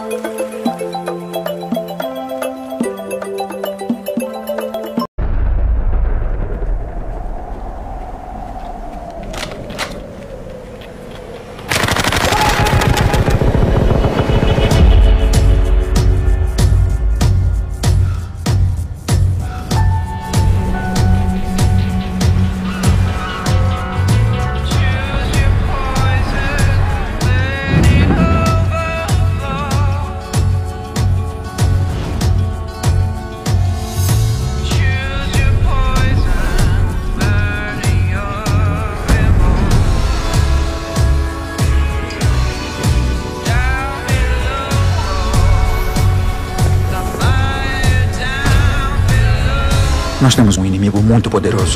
Nós temos um inimigo muito poderoso.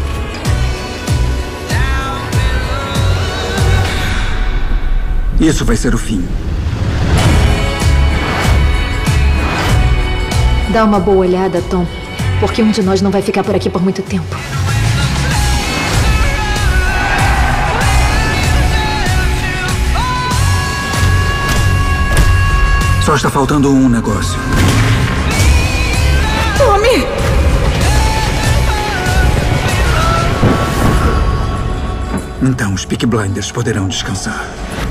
Isso vai ser o fim. Dá uma boa olhada, Tom, porque um de nós não vai ficar por aqui por muito tempo. Só está faltando um negócio. Tommy! Então os Peaky Blinders poderão descansar.